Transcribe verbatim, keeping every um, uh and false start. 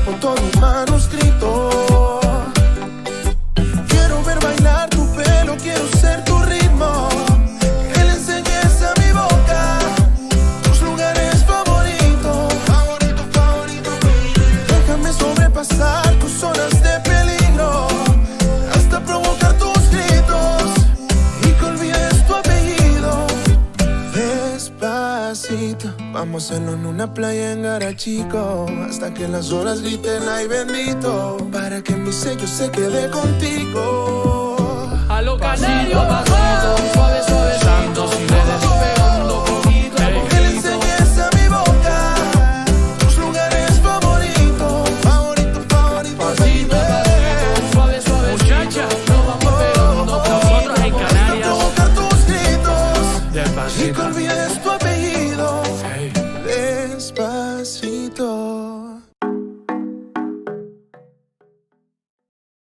cuerpo todo un manuscrito. Quiero ver bailar tu pelo, quiero ser tu ritmo. Que le enseñes a mi boca tus lugares favoritos. Favorito, favorito. Déjame sobrepasar tus zonas de peligro, hasta provocar tus gritos y que olvides tu apellido. Despacito, vamos a hacerlo en una playa en Garachico, hasta que las olas griten ay bendito, para que mi sello se quede contigo. A lo canario, pasito, suave.